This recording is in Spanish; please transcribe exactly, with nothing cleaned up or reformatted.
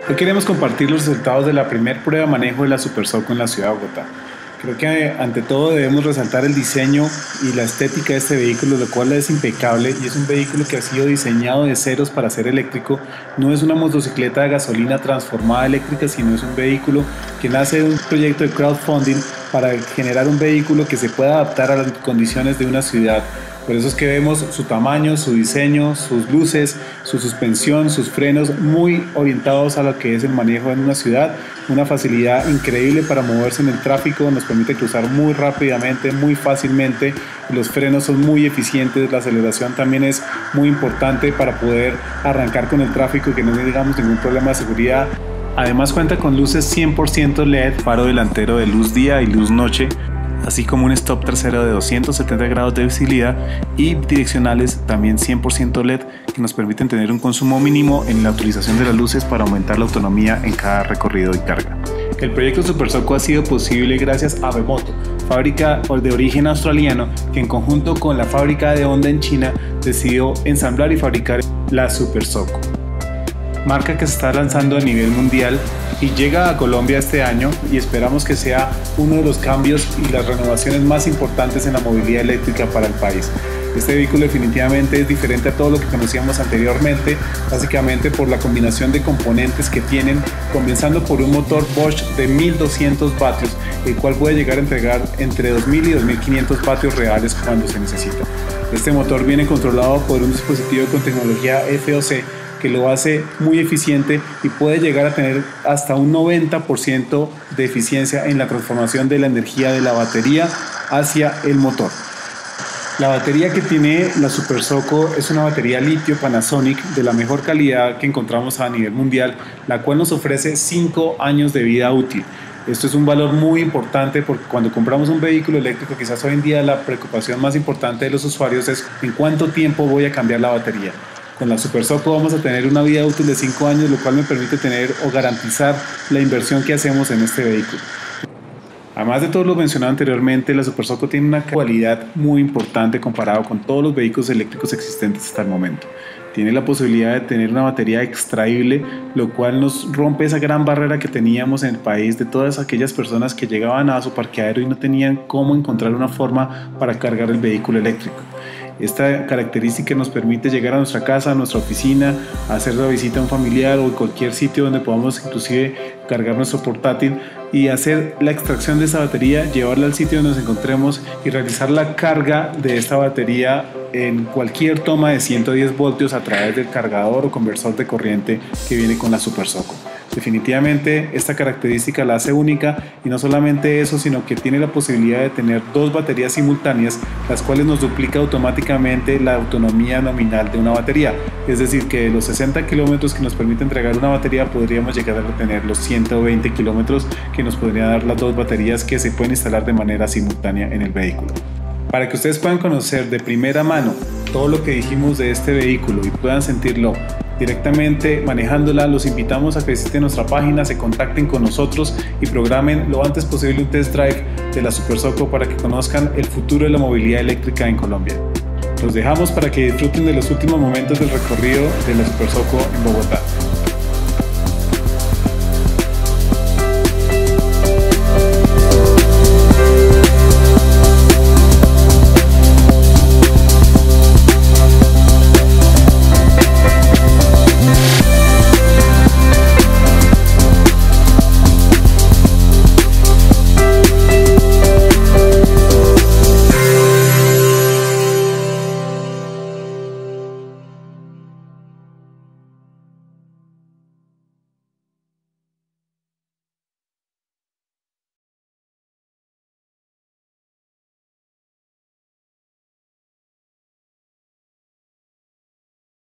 Hoy queremos compartir los resultados de la primera prueba de manejo de la Super Soco en la ciudad de Bogotá. Creo que ante todo debemos resaltar el diseño y la estética de este vehículo, lo cual es impecable y es un vehículo que ha sido diseñado de ceros para ser eléctrico. No es una motocicleta de gasolina transformada a eléctrica, sino es un vehículo que nace de un proyecto de crowdfunding para generar un vehículo que se pueda adaptar a las condiciones de una ciudad. Por eso es que vemos su tamaño, su diseño, sus luces, su suspensión, sus frenos muy orientados a lo que es el manejo en una ciudad. Una facilidad increíble para moverse en el tráfico, nos permite cruzar muy rápidamente, muy fácilmente. Los frenos son muy eficientes, la aceleración también es muy importante para poder arrancar con el tráfico y que no tengamos ningún problema de seguridad. Además cuenta con luces cien por ciento L E D, faro delantero de luz día y luz noche, así como un stop trasero de doscientos setenta grados de visibilidad y direccionales también cien por ciento L E D que nos permiten tener un consumo mínimo en la utilización de las luces para aumentar la autonomía en cada recorrido y carga. El proyecto Super Soco ha sido posible gracias a Bemoto, fábrica de origen australiano que en conjunto con la fábrica de Honda en China decidió ensamblar y fabricar la Super Soco, marca que se está lanzando a nivel mundial y llega a Colombia este año, y esperamos que sea uno de los cambios y las renovaciones más importantes en la movilidad eléctrica para el país. Este vehículo definitivamente es diferente a todo lo que conocíamos anteriormente, básicamente por la combinación de componentes que tienen, comenzando por un motor Bosch de mil doscientos vatios, el cual puede llegar a entregar entre dos mil y dos mil quinientos vatios reales cuando se necesita. Este motor viene controlado por un dispositivo con tecnología F O C que lo hace muy eficiente y puede llegar a tener hasta un noventa por ciento de eficiencia en la transformación de la energía de la batería hacia el motor. La batería que tiene la Super Soco es una batería litio Panasonic de la mejor calidad que encontramos a nivel mundial, la cual nos ofrece cinco años de vida útil. Esto es un valor muy importante porque cuando compramos un vehículo eléctrico, quizás hoy en día la preocupación más importante de los usuarios es en cuánto tiempo voy a cambiar la batería. Con la Super Soco vamos a tener una vida útil de cinco años, lo cual me permite tener o garantizar la inversión que hacemos en este vehículo. Además de todo lo mencionado anteriormente, la Super Soco tiene una cualidad muy importante comparado con todos los vehículos eléctricos existentes hasta el momento. Tiene la posibilidad de tener una batería extraíble, lo cual nos rompe esa gran barrera que teníamos en el país de todas aquellas personas que llegaban a su parqueadero y no tenían cómo encontrar una forma para cargar el vehículo eléctrico. Esta característica nos permite llegar a nuestra casa, a nuestra oficina, a hacer la visita a un familiar o en cualquier sitio donde podamos inclusive cargar nuestro portátil y hacer la extracción de esa batería, llevarla al sitio donde nos encontremos y realizar la carga de esta batería en cualquier toma de ciento diez voltios a través del cargador o conversor de corriente que viene con la Super Soco. Definitivamente esta característica la hace única, y no solamente eso, sino que tiene la posibilidad de tener dos baterías simultáneas, las cuales nos duplica automáticamente la autonomía nominal de una batería. Es decir, que de los sesenta kilómetros que nos permite entregar una batería podríamos llegar a tener los ciento veinte kilómetros que nos podrían dar las dos baterías que se pueden instalar de manera simultánea en el vehículo. Para que ustedes puedan conocer de primera mano todo lo que dijimos de este vehículo y puedan sentirlo directamente manejándola, los invitamos a que visiten nuestra página, se contacten con nosotros y programen lo antes posible un test drive de la Super Soco para que conozcan el futuro de la movilidad eléctrica en Colombia. Los dejamos para que disfruten de los últimos momentos del recorrido de la Super Soco en Bogotá.